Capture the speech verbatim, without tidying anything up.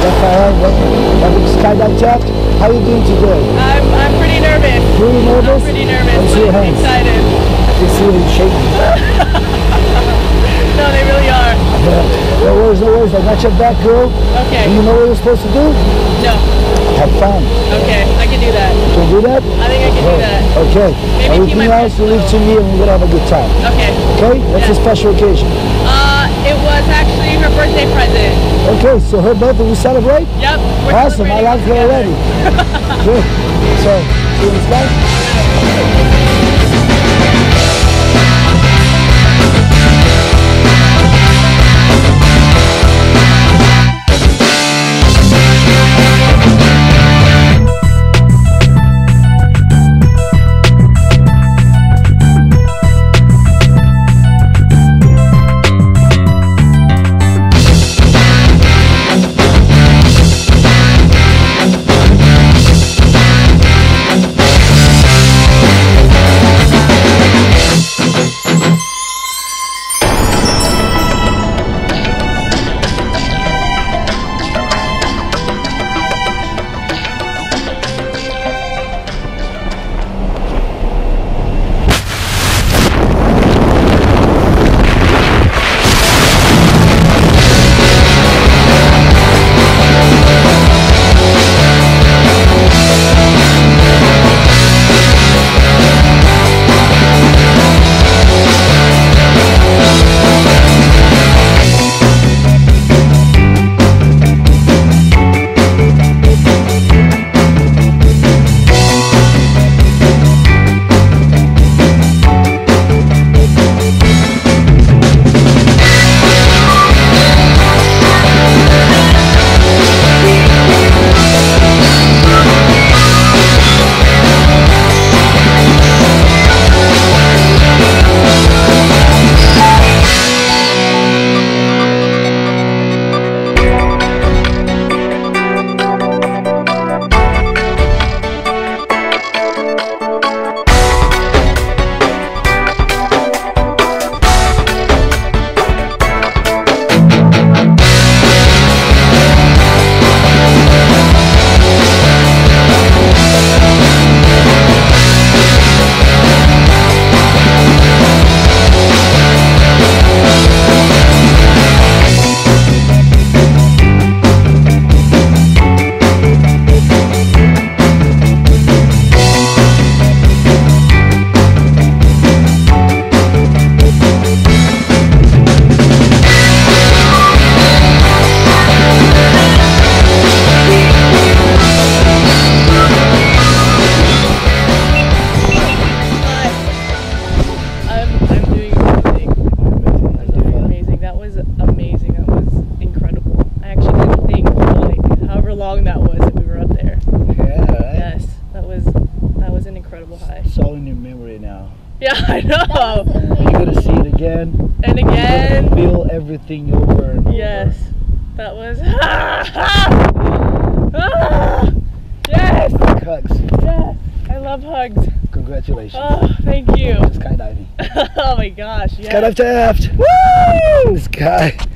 That's all right. Welcome to Skydive Taft. How are you doing today? I'm, I'm pretty nervous. Pretty nervous? I'm pretty nervous. Let's see your hands. Excited. I can see them shaking. No, they really are. Yeah. No worries, no worries. I got your back, girl. Okay. And you know what you're supposed to do? No. Have fun. Okay, I can do that. Can you do that? I think I can do that. Okay. Maybe keep Everything my else you leave to me and we're going to have a good time. Okay. Okay? What's Yeah. a special occasion? Uh, it was actually her birthday present. Okay, so her birthday we celebrate? Yep. We're Awesome, I like her already. Good. So, see you in the sky? That was that we were up there. Yeah, right? Yes, that was that was an incredible high. It's all in your memory now. Yeah, I know. You're gonna see it again. And again. You're gonna feel everything over and over. Yes, that was. Ah, yes. Hugs. Yes, I love hugs. Congratulations. Oh, thank you. Skydiving. Oh my gosh. Yes. Skydive Taft. Woo! Sky.